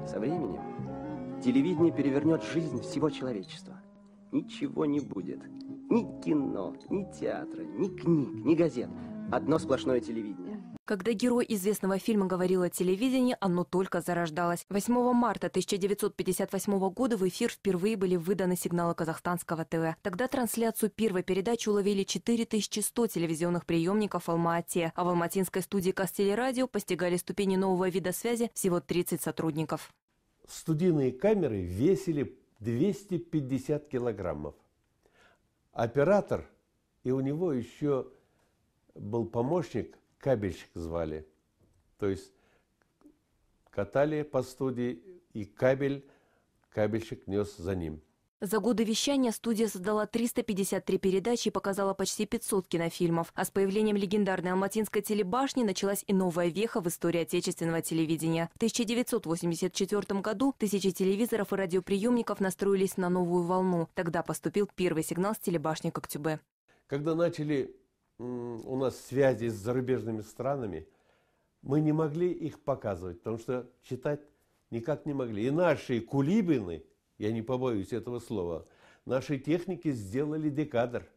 Со временем телевидение перевернет жизнь всего человечества. Ничего не будет. Ни кино, ни театра, ни книг, ни газет. Одно сплошное телевидение. Когда герой известного фильма говорил о телевидении, оно только зарождалось. 8 марта 1958 года в эфир впервые были выданы сигналы казахстанского ТВ. Тогда трансляцию первой передачи уловили 4100 телевизионных приемников в Алма-Ате, а в алматинской студии Казтелерадио постигали ступени нового вида связи всего 30 сотрудников. Студийные камеры весили 250 килограммов. Оператор, и у него еще был помощник, кабельщик звали. То есть катали по студии, и кабельщик нес за ним. За годы вещания студия создала 353 передачи и показала почти 500 кинофильмов. А с появлением легендарной алматинской телебашни началась и новая веха в истории отечественного телевидения. В 1984 году тысячи телевизоров и радиоприемников настроились на новую волну. Тогда поступил первый сигнал с телебашни Коктюбе. Когда начали у нас связи с зарубежными странами, мы не могли их показывать, потому что читать никак не могли. И наши кулибины, я не побоюсь этого слова, наши техники сделали декодер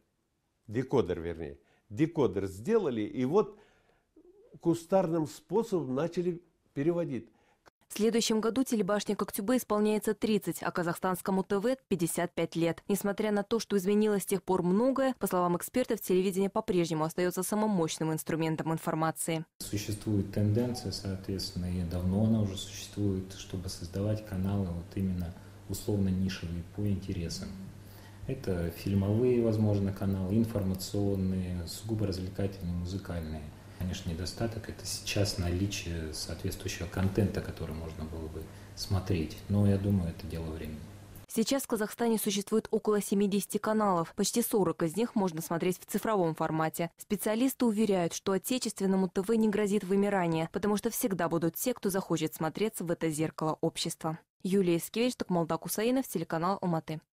сделали, и вот кустарным способом начали переводить. В следующем году телебашне Коктюбе исполняется 30, а казахстанскому ТВ 55 лет. Несмотря на то, что изменилось с тех пор многое, по словам экспертов, телевидение по-прежнему остается самым мощным инструментом информации. Существует тенденция, соответственно, и давно она уже существует, чтобы создавать каналы вот именно условно нишевые по интересам. Это фильмовые, возможно, каналы, информационные, сугубо развлекательные, музыкальные. Конечно, недостаток – это сейчас наличие соответствующего контента, который можно было бы смотреть. Но я думаю, это дело времени. Сейчас в Казахстане существует около 70 каналов. Почти 40 из них можно смотреть в цифровом формате. Специалисты уверяют, что отечественному ТВ не грозит вымирание, потому что всегда будут те, кто захочет смотреться в это зеркало общества. Юлия Искевич, Токмалдак Усаинов, телеканал Алматы.